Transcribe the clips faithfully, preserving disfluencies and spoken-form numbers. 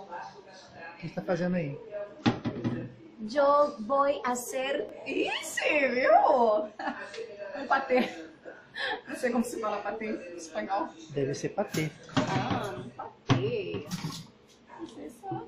O que você tá fazendo aí? Eu vou fazer... Ixi, viu? Um patê. Não sei como se fala patê em espanhol. Deve ser patê. Ah, um patê. Não sei só.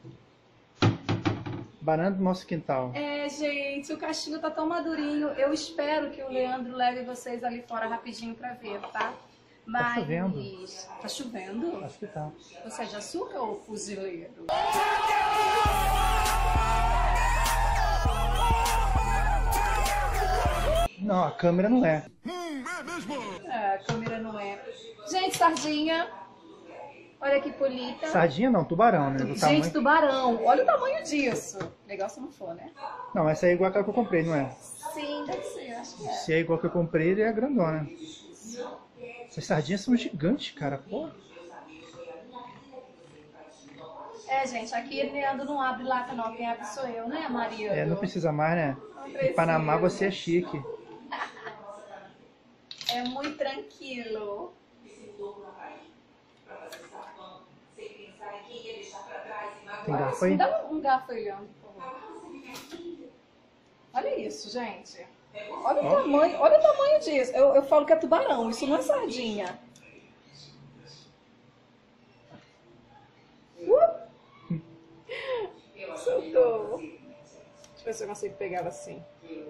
Banana do nosso quintal. É, gente, o cachinho tá tão madurinho. Eu espero que o Leandro leve vocês ali fora rapidinho pra ver, tá? Mas... Tá chovendo. Tá chovendo? Acho que tá. Você é de açúcar ou fuzileiro? Não, a câmera não é. É, a câmera não é. Gente, sardinha. Olha que bonita. Sardinha não, tubarão, né? Do Gente, tamanho... tubarão. Olha o tamanho disso. Legal se não for, né? Não, essa é igual aquela que eu comprei, não é? Sim, deve ser. Acho que é. Se é igual que eu comprei, ele é grandona. Essas sardinhas são gigantes, cara. Pô. É, gente, aqui Leandro não abre lata não. Quem abre sou eu, né, Maria? É, não precisa mais, né? precisa. Em Panamá você é chique. É muito tranquilo. Tem garfo Me aí? dá um garfo aí, Leandro, por favor. Olha isso, gente. Olha o tamanho, olha o tamanho disso. Eu, eu falo que é tubarão, isso não é sardinha. Uh! Socorro. Deixa eu ver se eu consigo pegar assim.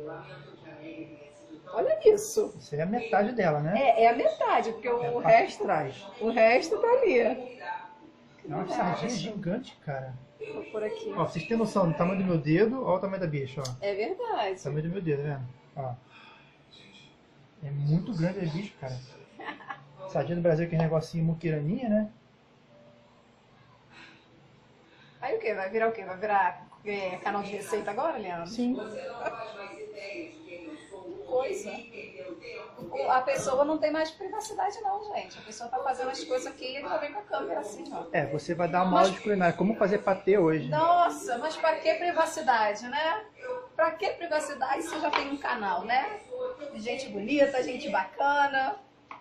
Olha isso. Isso aí é a metade dela, né? É, é a metade, porque o, É a o parte de resto, trás. o resto tá ali. É uma sardinha gigante, cara. Vou por aqui. Ó, vocês têm noção do tamanho do meu dedo, olha o tamanho da bicha, ó. É verdade. O tamanho do meu dedo, tá vendo? Ó. É muito grande a bicho, cara. Sardinha do Brasil, que é negocinho muquiraninha, né? Aí o que? Vai virar o quê? Vai virar é, canal de receita agora, Leandro? Sim. Coisa. A pessoa não tem mais privacidade não, gente. A pessoa tá fazendo as coisas aqui e ele já vem com a câmera assim, ó. É, você vai dar uma aula de culinária. Como fazer patê hoje? Nossa, mas pra que privacidade, né? Pra que privacidade se já tem um canal, né? Gente bonita, gente bacana.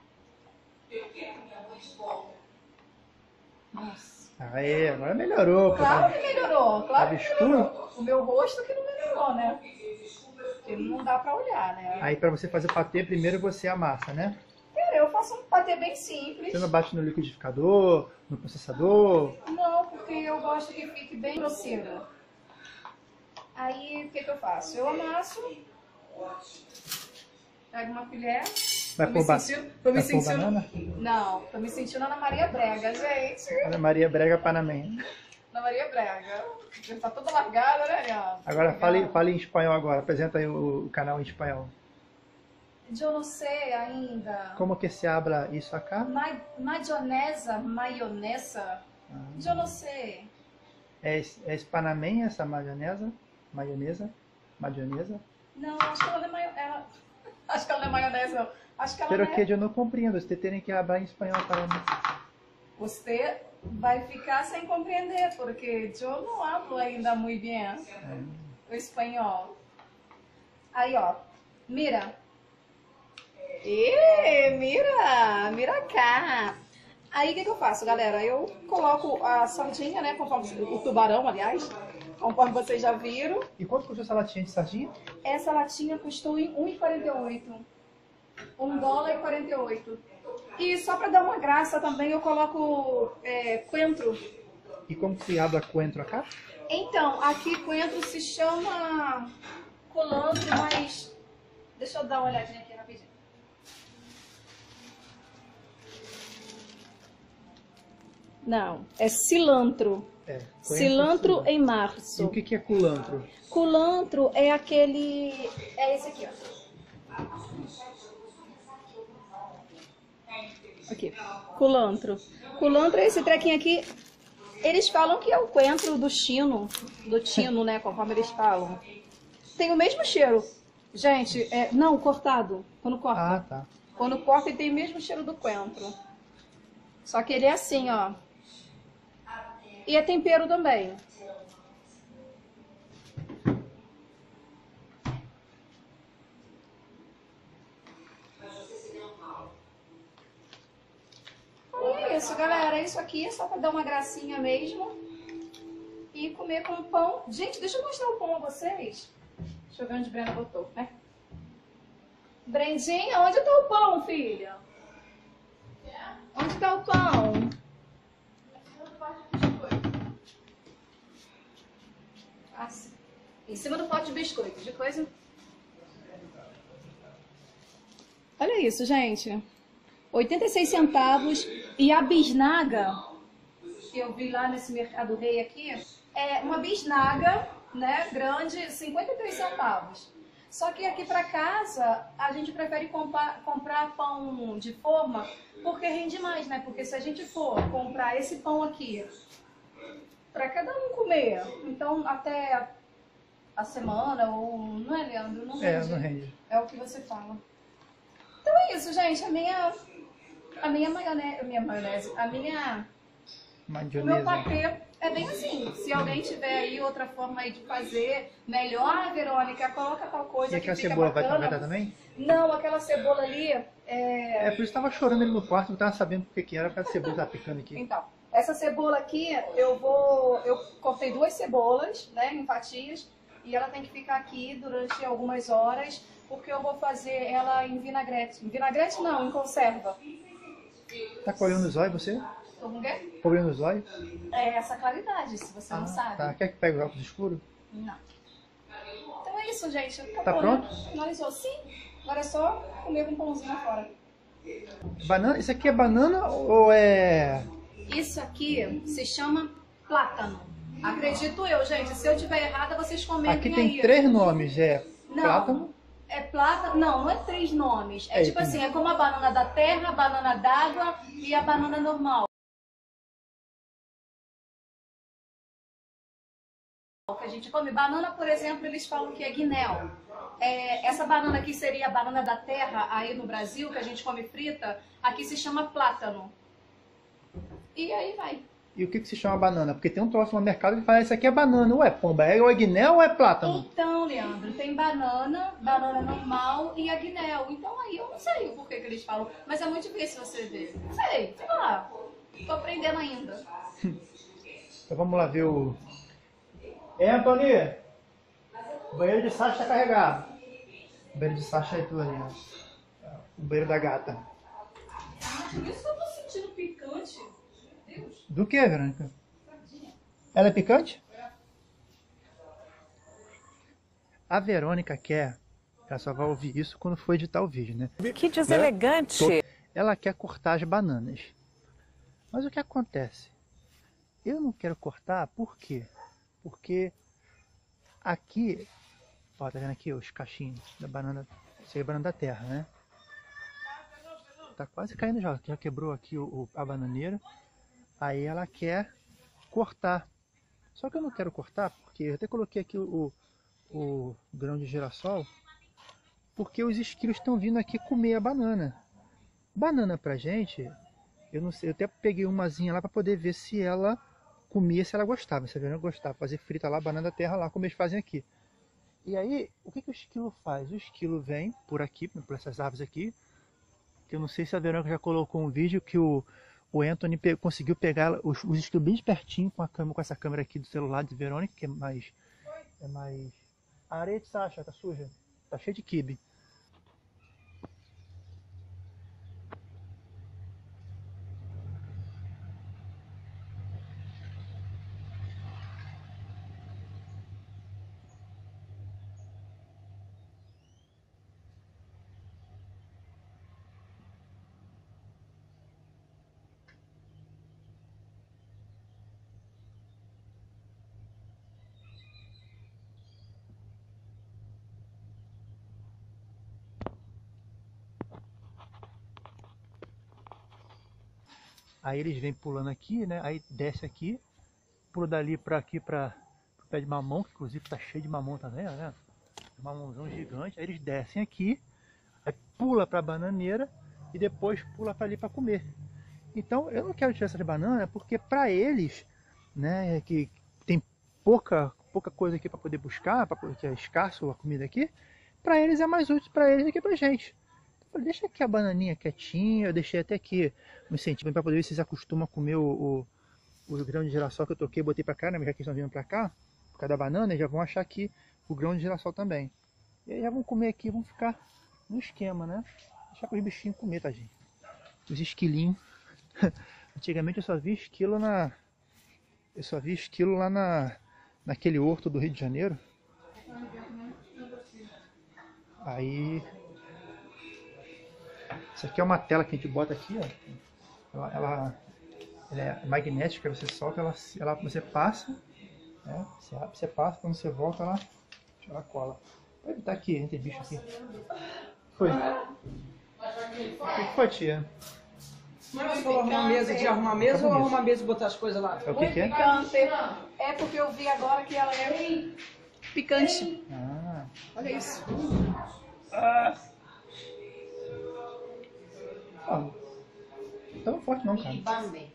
Nossa. Aê, agora melhorou. Pô. Claro que melhorou, claro Tava que escuro? melhorou. O meu rosto que não melhorou, né? Porque não dá pra olhar, né? Aí pra você fazer patê, primeiro você amassa, né? Cara, eu faço um patê bem simples. Você não bate no liquidificador, no processador? Não, porque eu gosto que fique bem grosseiro. Aí, o que que eu faço? Eu amasso, pego uma colher. Vai tô pôr me ba- sentindo, tô me vai pôr sentindo, banana? Não, tô me sentindo Ana Maria Brega, gente. Ana Maria Brega Panamenha. Ana Maria Brega. Já tá toda largada, né, Leandro? Agora fale, fale em espanhol agora. Apresenta aí o, o canal em espanhol. Eu não sei ainda. Como que se habla isso acá? Ma maionesa, maionesa. Eu não sei. É, é panamenha essa maionesa? Maionesa? Maionesa? Não, acho que ela não é maionese. Acho que ela não é maionese, não. Acho que ela Pero não é... que eu não compreendo. Você tem que falar em espanhol para mim. Você vai ficar sem compreender, porque eu não hablo ainda muito bem o espanhol. Aí, ó, mira. E mira, mira cá. Aí, o que, que eu faço, galera? Eu coloco a sardinha, né, conforme o tubarão, aliás, conforme vocês já viram. E quanto custou essa latinha de sardinha? Essa latinha custou em um e quarenta e oito. um dólar e quarenta e oito. E só para dar uma graça também eu coloco é, coentro. E como que se habla coentro acá? Então, aqui coentro se chama culantro, mas... Deixa eu dar uma olhadinha aqui rapidinho. Não, é cilantro. É. coentro, Cilantro em E março. o que que é culantro? Culantro é aquele... É esse aqui, ó. Aqui, culantro. Culantro é esse trequinho aqui. Eles falam que é o coentro do chino, do tino, né, conforme eles falam. Tem o mesmo cheiro. Gente, é, não, cortado, quando corta. Ah, tá. Quando corta ele tem o mesmo cheiro do coentro. Só que ele é assim, ó. E é tempero também. É isso, galera. Isso aqui é só pra dar uma gracinha mesmo. aqui e comer com pão. Gente, deixa eu mostrar o pão a vocês. Deixa eu ver onde a Brenda botou, né? Brendinha, onde tá o pão, filha? Onde tá o pão? Ah, em cima do pote de biscoito, de coisa. Olha isso, gente. oitenta e seis centavos. E a bisnaga, que eu vi lá nesse Mercado Rei aqui, é uma bisnaga, né, grande, cinquenta e três centavos. Só que aqui para casa, a gente prefere comprar, comprar pão de forma, porque rende mais, né? Porque se a gente for comprar esse pão aqui, para cada um comer, então até a semana, ou não é, Leandro? Não rende. É, não rende. É o que você fala. Então é isso, gente. A minha, a minha maionese, a minha maionese, a minha, o meu patê é bem assim. Se alguém tiver aí outra forma aí de fazer melhor, Verônica, coloca tal coisa. E aquela que fica cebola vai bacana. estar também? Não, aquela cebola ali é... É, por isso estava chorando ali no quarto, não estava sabendo por que que era, porque a cebola estava picando aqui. Então, essa cebola aqui, eu vou... Eu cortei duas cebolas, né, em fatias, e ela tem que ficar aqui durante algumas horas, porque eu vou fazer ela em vinagrete. Em vinagrete não, em conserva. Tá com olho nos olhos você? Tô com o quê? Com olho nos olhos? É essa claridade, se você Ah, não sabe. tá. Quer que pegue os óculos escuros? Não. Então é isso, gente. Acabou, Tá pronto? Né? Finalizou. Sim. Agora é só comer com um pãozinho fora. Banana? Isso aqui é banana ou é... Isso aqui se chama plátano. Acredito eu, gente. Se eu tiver errada, vocês comentem Aqui tem aí. três nomes, é Não, plátano. É plátano. Não, não é três nomes. É, É, tipo entendi. assim, é como a banana da terra, a banana d'água e a banana normal. Que a gente come. Banana, por exemplo, eles falam que é guinéu. É, essa banana aqui seria a banana da terra aí no Brasil, que a gente come frita, aqui se chama plátano. E aí vai. E o que que se chama banana? Porque tem um troço no mercado que fala, isso aqui é banana, ou é pomba, é ou é guinéu ou é plátano? Então, Leandro, tem banana, banana normal e a guinéu. Então aí eu não sei o porquê que eles falam, mas é muito difícil você ver. Não sei, sei lá. Tô aprendendo ainda. Então vamos lá ver o... É, Antônio? O banheiro de Sasha está carregado. O banheiro de Sasha é tudo ali, ó. O banheiro da gata. Por isso que eu tô sentindo picante. Meu Deus. Do que, Verônica? Ela é picante? A Verônica quer, ela só vai ouvir isso quando for editar o vídeo, né? Que deselegante! Ela quer cortar as bananas. Mas o que acontece? Eu não quero cortar, por quê? Porque aqui, ó, tá vendo aqui os cachinhos da banana, isso aí é banana da terra, né? Tá quase caindo já, já quebrou aqui o, o, a bananeira. Aí ela quer cortar. Só que eu não quero cortar, porque eu até coloquei aqui o, o, o grão de girassol, porque os esquilos estão vindo aqui comer a banana. Banana pra gente, eu não sei, eu até peguei umazinha lá para poder ver se ela comia, se ela gostava. Se a Verônica gostava, fazer frita lá, banana da terra lá, como eles fazem aqui. E aí, o que, que o esquilo faz? O esquilo vem por aqui, por essas árvores aqui, que eu não sei se a Verônica já colocou um vídeo que o, o Anthony pe conseguiu pegar os, os esquilos bem pertinho com, a câmera, com essa câmera aqui do celular de Verônica, que é mais... É mais... A areia de Sasha, tá suja? Tá cheia de quibe. Aí eles vêm pulando aqui, né? Aí desce aqui, pula dali para aqui para o pé de mamão, que inclusive tá cheio de mamão também, né? Mamãozão gigante. Aí eles descem aqui, aí pula para a bananeira e depois pula para ali para comer. Então eu não quero tirar essas bananas porque para eles, né, que tem pouca pouca coisa aqui para poder buscar, para que é escasso a comida aqui, para eles é mais útil para eles do que para gente. Deixa aqui a bananinha quietinha, eu deixei até aqui uns centímetros para poder ver se eles acostumam a comer o, o, o grão de girassol que eu troquei, botei pra cá, né? Já que eles estão vindo pra cá, por causa da banana, eles já vão achar aqui o grão de girassol também. E aí já vão comer aqui, vão ficar no esquema, né? Deixar para os bichinhos comer, tadinho. Os esquilinhos. Antigamente eu só vi esquilo na... Eu só vi esquilo lá na... naquele horto do Rio de Janeiro. Aí... Isso aqui é uma tela que a gente bota aqui, ó. Ela, ela, ela é magnética, você solta, ela, ela, você passa, né? Você, você passa, quando você volta, ela, ela cola. Vai evitar aqui, entre bicho aqui. Foi. O que foi, tia? Mas você falou arrumar mesa de arrumar mesa ou arrumar mesa e botar as coisas lá? É o que, que é? Picante. É porque eu vi agora que ela é picante. Ah. Olha isso. Ah. Ah. Tão forte não, cara.